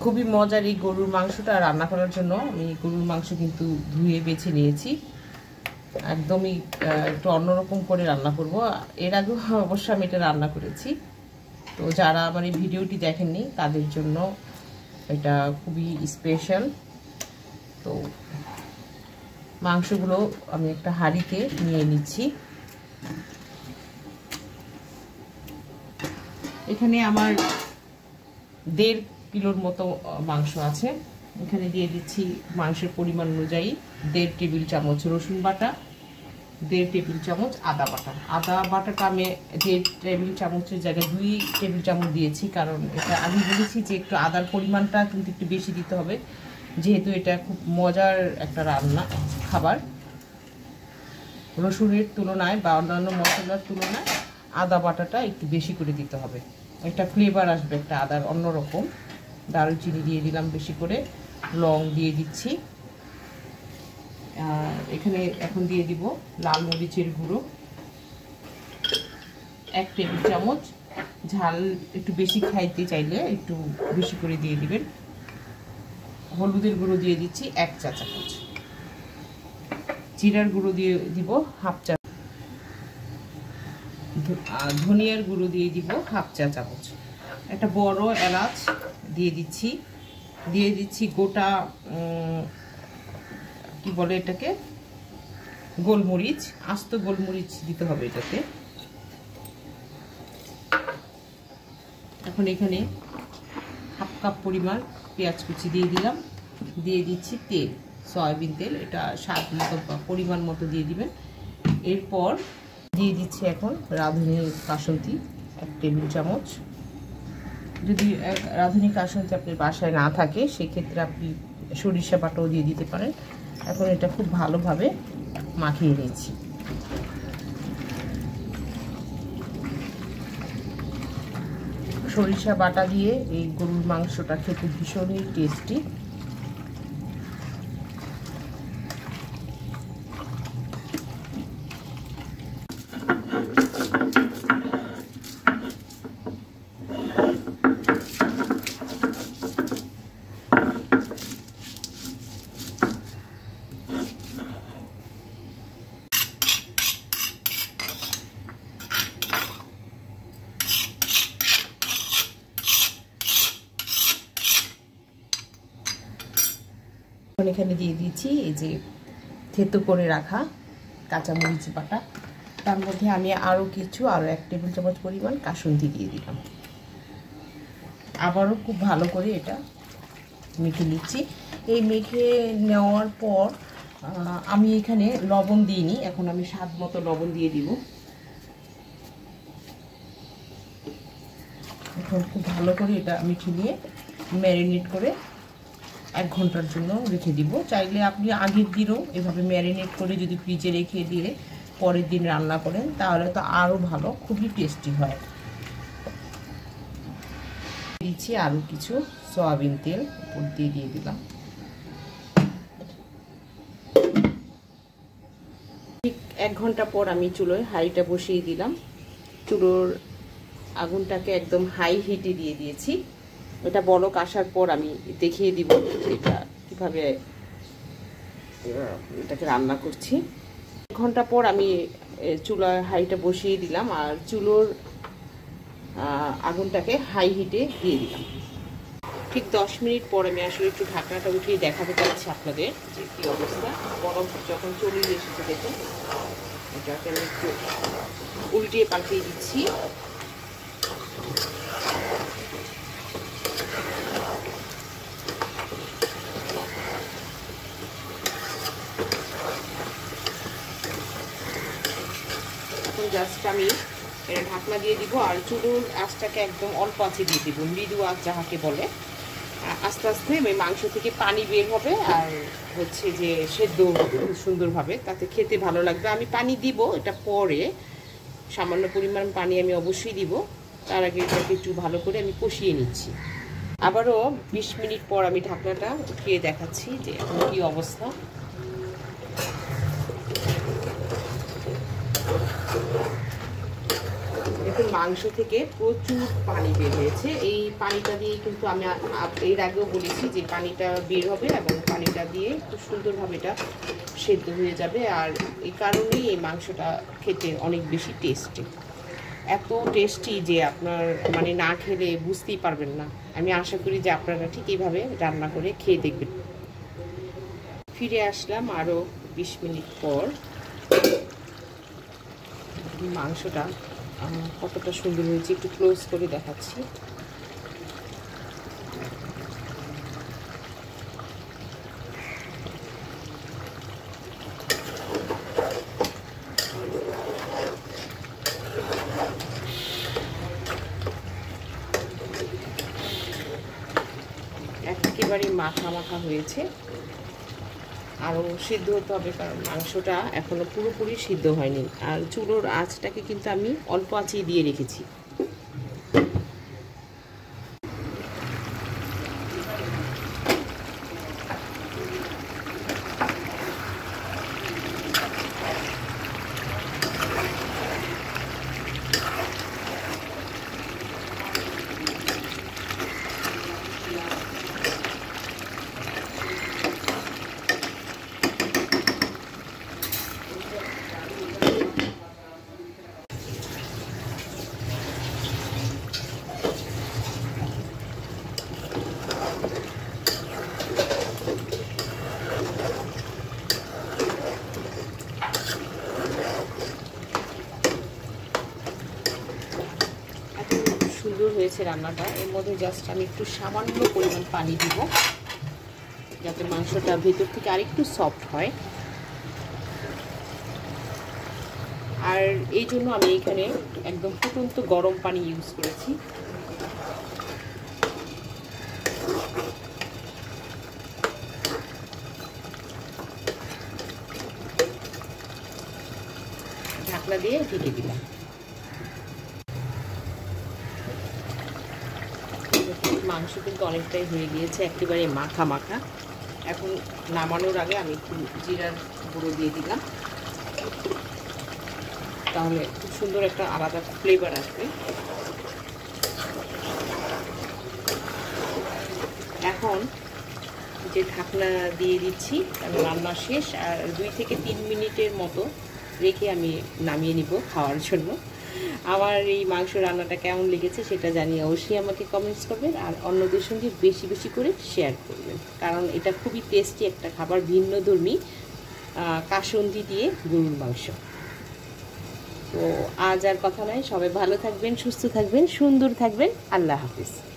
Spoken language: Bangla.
খুবই মজার এই গরুর মাংসটা রান্না করার জন্য আমি গরুর মাংস কিন্তু ধুয়ে বেছে নিয়েছি। একদমই একটু অন্যরকম করে রান্না করব। এর আগেও অবশ্য আমি এটা রান্না করেছি, তো যারা আমার এই ভিডিওটি দেখেননি তাদের জন্য এটা খুবই স্পেশাল। তো মাংসগুলো আমি একটা হাঁড়িতে নিয়ে নিচ্ছি। এখানে আমার 1.5 কিলোর মতো মাংস আছে। এখানে দিয়ে দিচ্ছি মাংসের পরিমাণ অনুযায়ী 1.5 টেবিল চামচ রসুন বাটা, 1.5 টেবিল চামচ আদা বাটা। আদা বাটাটা আমি 1.5 টেবিল চামচের জায়গায় 2 টেবিল চামচ দিয়েছি, কারণ এটা আমি বলেছি যে একটু আদার পরিমাণটা কিন্তু একটু বেশি দিতে হবে, যেহেতু এটা খুব মজার একটা রান্না খাবার। রসুনের তুলনায় বা অন্যান্য মশলার তুলনায় আদা বাটাটা একটু বেশি করে দিতে হবে, একটা ফ্লেভার আসবে একটা আদার অন্যরকম। দারুচিনি দিয়ে দিলাম বেশি করে, লং দিয়ে দিচ্ছি। এখানে এখন দিয়ে দিব লাল মরিচের গুঁড়ো 1 টেবিল চামচ। ঝাল একটু বেশি খাইতে চাইলে একটু বেশি করে দিয়ে দিবেন। হলুদের গুঁড়ো দিয়ে দিচ্ছি 1 চা চামচ। জিরার গুঁড়ো দিয়ে দিব 1/2 চা। ধনিয়ার গুঁড়ো দিয়ে দিব 1/2 চা চামচ। একটা বড় এলাচ দিয়ে দিচ্ছি গোটা কি বলে এটাকে, গোলমরিচ, আস্ত গোলমরিচ দিতে হবে এটাতে। এখন এখানে 1/2 কাপ পরিমাণ পেঁয়াজ কুচি দিয়ে দিলাম। দিয়ে দিচ্ছি তেল, সয়াবিন তেল, এটা স্বাদ মতো পরিমাণ মতো দিয়ে দিবেন। এরপর দিয়ে দিচ্ছি এখন রাঁধুনি কাসুন্দি 1 টেবিল চামচ। যদি রাঁধুনি কাসুন্দি আপনার বাসায় না থাকে সেক্ষেত্রে আপনি সরিষা বাটাও দিয়ে দিতে পারেন। এখন এটা খুব ভালোভাবে মাখিয়ে নিচ্ছি। সরিষা বাটা দিয়ে এই গরুর মাংসটা খেতে ভীষণই টেস্টি। এখানে দিয়ে দিচ্ছি এই যে থেতো করে রাখা কাঁচামরিচ বাটা। তার মধ্যে আমি আরও 1 টেবিল চামচ পরিমাণ কাসুন্দি দিয়ে দিলাম। আবারও খুব ভালো করে এটা মেখে নিচ্ছি। এই মেখে নেওয়ার পর আমি এখানে লবণ দিইনি, এখন আমি স্বাদ মতো লবণ দিয়ে দিব। এখন খুব ভালো করে এটা মেখে নিয়ে ম্যারিনেট করে 1 ঘন্টার জন্য রেখে দিব। চাইলে আপনি আগের দিনও এভাবে ম্যারিনেট করে যদি ফ্রিজে রেখে দিয়ে পরের দিন রান্না করেন তাহলে তো আরও ভালো, খুবই টেস্টি হয়। দিচ্ছি আরও কিছু সয়াবিন তেল উপর দিয়ে দিলাম। ঠিক 1 ঘন্টা পর আমি চুলোয় হাঁড়িটা বসিয়ে দিলাম। চুলোর আগুনটাকে একদম হাই হিটে দিয়ে দিয়েছি। এটা বলক আসার পর আমি দেখিয়ে দিব এটা কিভাবে এটাকে রান্না করছি। 1 ঘন্টা পর আমি চুলার হাইটা বসিয়ে দিলাম আর চুলোর আগুনটাকে হাই হিটে দিয়ে দিলাম। ঠিক 10 মিনিট পর আমি আসলে একটু ঢাকনাটা উঠিয়ে দেখাতে চাচ্ছি আপনাদের যে কী অবস্থা। বরফ যখন চলে এসেছে দেখুন, এটাকে আমি একটু উল্টিয়ে পাল্টিয়ে দিচ্ছি। জাস্ট আমি এটা ঢাকনা দিয়ে দিব আর চুলোর আঁচটাকে একদম অল্প আঁচে দিয়ে দিব, মৃদু আঁচ যাহাকে বলে। আস্তে আস্তে ওই মাংস থেকে পানি বের হবে আর হচ্ছে যে সেদ্ধ হবে খুব সুন্দরভাবে, তাতে খেতে ভালো লাগবে। আমি পানি দিব এটা পরে, সামান্য পরিমাণ পানি আমি অবশ্যই দিব। তার আগে এটাকে একটু ভালো করে আমি কষিয়ে নিচ্ছি। আবারও 20 মিনিট পর আমি ঢাকনাটা উঠিয়ে দেখাচ্ছি যে এখন কী অবস্থা। দেখুন মাংস থেকে প্রচুর পানি বের হয়েছে। এই পানিটা দিয়ে কিন্তু আমি এর আগেও বলেছি যে পানিটা বের হবে এবং পানিটা দিয়ে খুব সুন্দরভাবে এটা সেদ্ধ হয়ে যাবে। আর এই কারণেই এই মাংসটা খেতে অনেক বেশি টেস্টি, এত টেস্টি যে আপনার মানে না খেলে বুঝতেই পারবেন না। আমি আশা করি যে আপনারা ঠিক এইভাবে রান্না করে খেয়ে দেখবেন। ফিরে আসলাম আরও 20 মিনিট পর। মাংসটা কতটা সুন্দর হয়েছে একটু ক্লোজ করে দেখাচ্ছি। একেবারে মাখা মাখা হয়েছে, আরও সিদ্ধ হতে হবে কারণ মাংসটা এখনও পুরোপুরি সিদ্ধ হয়নি। আর চুলোর আঁচটাকে কিন্তু আমি অল্প আঁচেই দিয়ে রেখেছি। সুন্দর হয়েছে রান্নাটা। এর মধ্যে জাস্ট আমি একটু সামান্য পরিমাণ পানি দিব যাতে মাংসটা ভেতর থেকে আরেকটু সফট হয়। আর এই জন্য আমি এখানে একদম ফুটন্ত গরম পানি ইউজ করেছি। ঢাকনা দিয়ে ঢেকে দিলাম। মাংস কিন্তু অনেকটাই হয়ে গিয়েছে, একেবারে মাখা মাখা। এখন নামানোর আগে আমি একটু জিরার গুঁড়ো দিয়ে দিলাম, তাহলে খুব সুন্দর একটা আলাদা ফ্লেভার আসবে। এখন যে ঢাকনা দিয়ে দিচ্ছি কারণ রান্না শেষ, আর 2 থেকে 3 মিনিটের মতো রেখে আমি নামিয়ে নিব খাওয়ার জন্য। আমার এই মাংস রান্নাটা কেমন লেগেছে সেটা জানিয়ে অবশ্যই আমাকে কমেন্টস করবেন, আর অন্যদের সঙ্গে বেশি বেশি করে শেয়ার করবেন কারণ এটা খুবই টেস্টি একটা খাবার, ভিন্নধর্মী কাসুন্দি দিয়ে গরুর মাংস। তো আজ আর কথা নয়, সবাই ভালো থাকবেন, সুস্থ থাকবেন, সুন্দর থাকবেন। আল্লাহ হাফিজ।